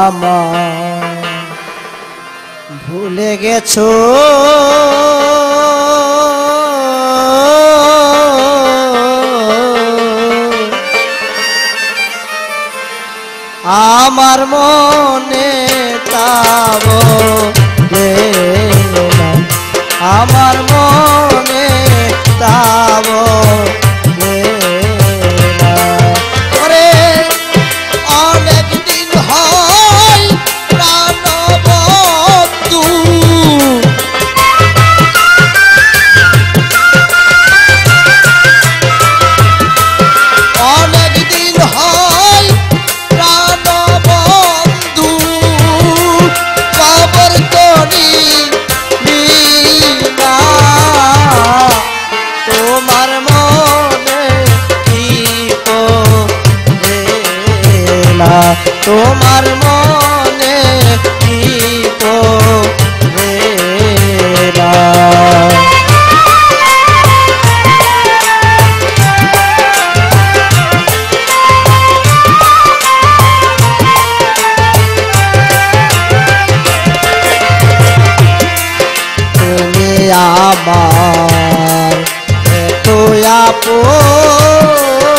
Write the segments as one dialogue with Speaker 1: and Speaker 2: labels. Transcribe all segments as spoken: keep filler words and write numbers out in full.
Speaker 1: আমার ভুলে গেছো আমার মনে তাব আমার মনে তাব অনেক দিন হয় প্রাণবন্ধু অনেক দিন হয় প্রাণবন্ধু খবর করি তোমার মনে কি না তোমার মনে কি না তুমি আমার এত আপন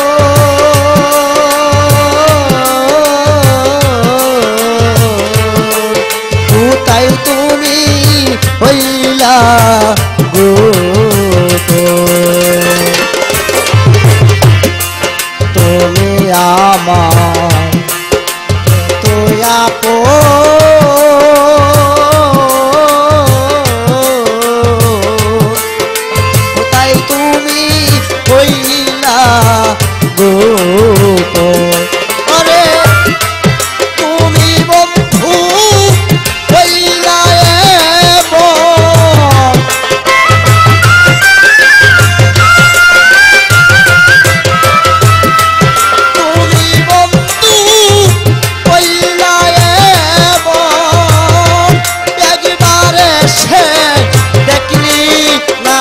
Speaker 1: কোথায় তুমি হইলা গো তুমি আমার এত আপন কোথায় তুমি হইলা গো আরে তুমি বন্ধু হইলা এমন তুমি বন্ধু হইলা এমন একবার এসে দেখলি না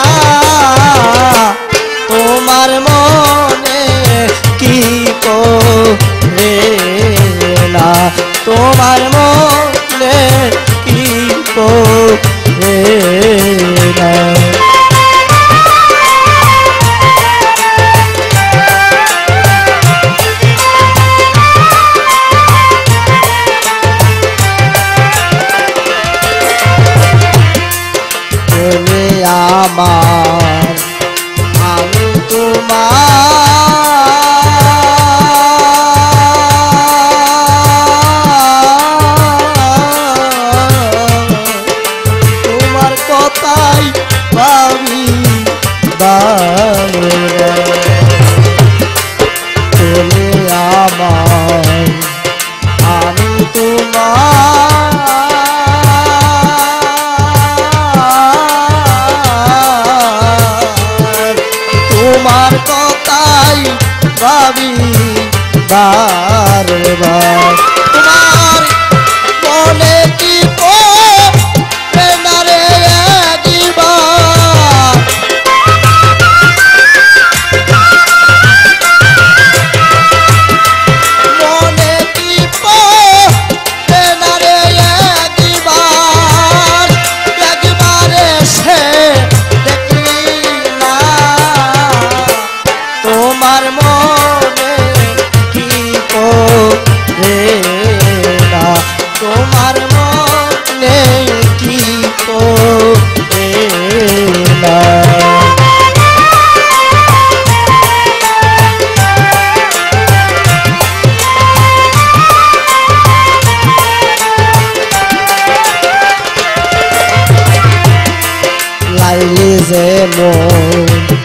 Speaker 1: তোমার মনে কি করে না তোমার মনে কি করে না তুমি আমার আমি তোমার কথাই ভাবি তুমি আমার আমি তোমার তোমার কথাই ভাবি বারবার তোমার মনে কি পড়ে না রে একবার মনে কি পড়ে না রে একবার একবার এসে দেখলি না তোমার মনে কি করে না তোমার মনে কি করে না লাইলি যে মন